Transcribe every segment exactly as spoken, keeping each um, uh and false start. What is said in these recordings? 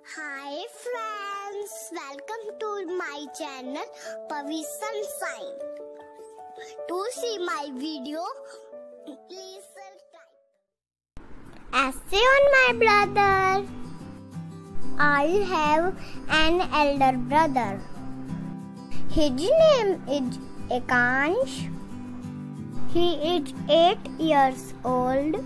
Hi friends, welcome to my channel Pavi Sunshine. To see my video, please subscribe. Essay on my brother. I have an elder brother. His name is Akansh. He is eight years old.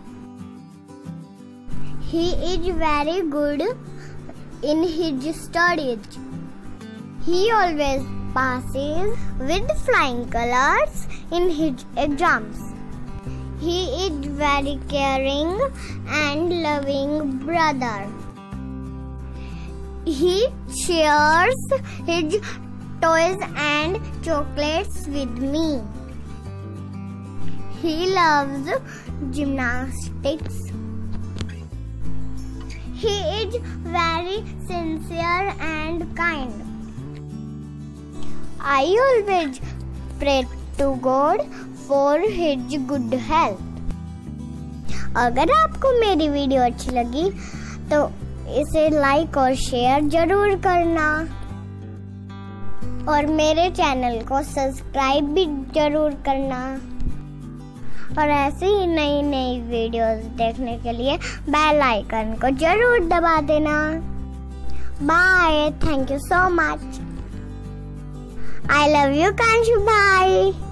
He is very good in his studies. He always passes with flying colors in his exams. He is very caring and loving brother. He shares his toys and chocolates with me. He loves gymnastics. He is very sincere and kind. I always pray to God for his good health. अगर आपको मेरी video अच्छी लगी तो इसे like और share जरूर करना और मेरे चैनल को सब्सक्राइब भी जरूर करना और ऐसे ही नई नई वीडियोस देखने के लिए बेल आइकन को जरूर दबा देना। Bye, thank you so much. I love you Kanshu भाई।